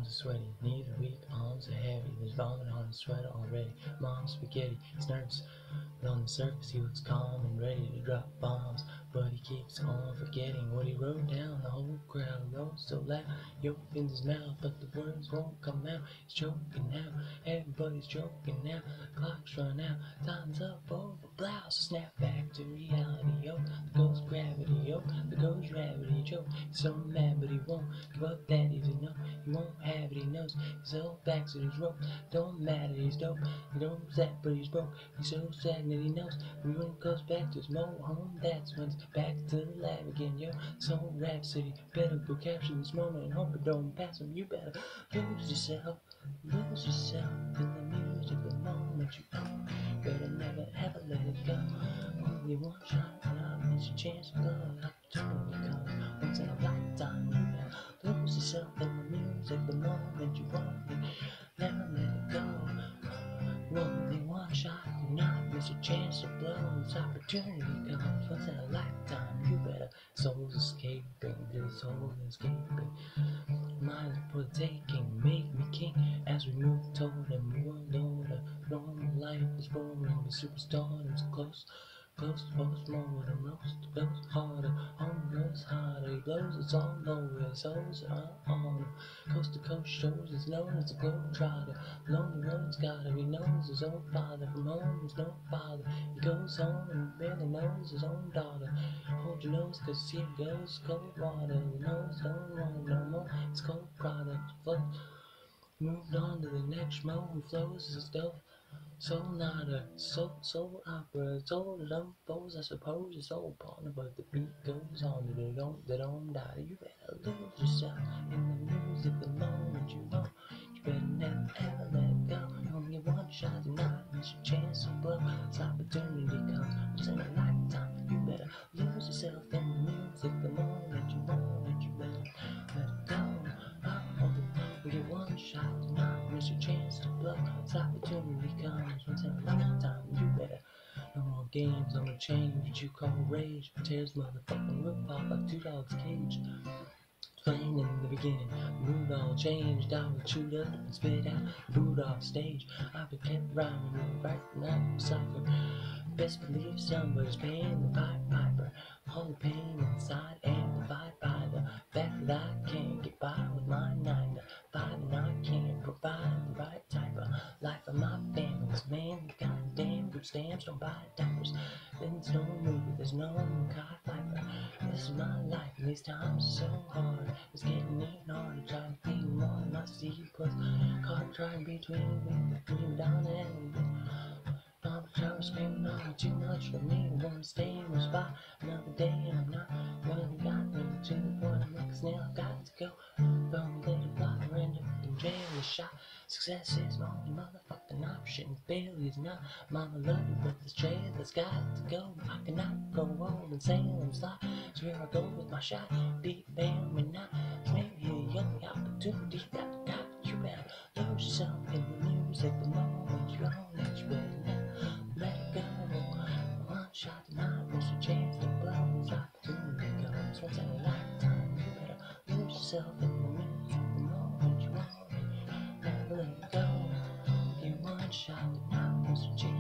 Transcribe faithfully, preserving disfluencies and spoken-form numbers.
are sweaty, knees are weak, arms are heavy. There's vomit on his sweater already. Mom's spaghetti, he's nervous, but on the surface he looks calm and ready to drop bombs. But he keeps on forgetting what he wrote down. The whole crowd goes so loud, he opens his mouth, but the words won't come out. He's choking now, everybody's choking now. Clock's run out, time's up over blouse. Snap back to reality, yo. There goes gravity, yo. There goes gravity, yo. He's so mad, but he won't give up that easy, no. He won't have it, he knows. He's held back to his rope. Don't matter, he's dope. He don't that, but he's broke. He's so sad that he knows. And when he goes back to his mobile home, that's when he's back to the lab again, yo. So Rhapsody, better go capture this moment and hope it don't pass him. You better lose yourself, lose yourself in the music the moment you own. Better never ever let it go. Only one shot, now miss your chance to blow. Opportunity comes once in a lifetime. You better lose yourself in the music the moment you want it. Never let it go. Only one shot, not miss a chance to blow. This opportunity comes once in a lifetime. You better. Soul's escaping, this soul escaping. Mine's for the taking, make me king as we move toward a world order. Normal life is boring, but superstardom's close. Close to post-mortem, roast goes harder, home goes harder, he blows us all over, his souls are on him. Coast to coast shows, he's known as a globetrotter, lonely road's got him, he knows his own father, from home he's no father, he goes home and barely knows his own daughter. Hold your nose, cause here goes cold water, the nose don't want no more, it's cold product, flows. Moved on to the next mo who flows his dough. Soul nada, soul, soul opera, soul unfolds, I suppose it's all partner, but the beat goes on, they don't, they don't die. You better lose yourself in the music the moment you know. You better never ever let it go. You only get one shot tonight, miss your chance to blow. This opportunity comes once in a lifetime. You better lose yourself in the music the moment you want it. You better let it go. Oh, you get one shot tonight, miss your chance to blow. This opportunity comes once in a lifetime. You better. No more games, no more change what you call rage. Tears motherfucking roof off like two dogs' cage. Playing in the beginning, the mood all changed. I was chewed up and spit out, booed off stage. I became rhyming and writing up cipher. Best believe somebody's paying the Pied Piper. All the pain inside amplified by the fact that I can't get by with my nine to five, and I can't provide the right type of life for my family's man. Goddamn food stamps don't buy diapers. There's no movie, there's no Kai Piper. This is my life, and these times are so hard. It's getting even harder trying to feed more than my seed plus caught trying between me, between down and I'm trying screaming on too much for me. I wanna stay in my spot another day, and I'm not gonna got me to the point I'm like a snail. I've got to go from the block or end up in jail or shot. Success is my only motherfucking option. Failure's not. Mama love you, but this trail has got to go. I cannot go home and sail and slide. So here I go with my shot. Big bam and not. So maybe here young opportunity got got. You better lose yourself in the music the moment you own it. You better let it go. One shot tonight, miss your chance to blow. This opportunity comes once in a lifetime. You better lose yourself in the music the moment you want it. Never let it go. Give one shot tonight, miss your chance.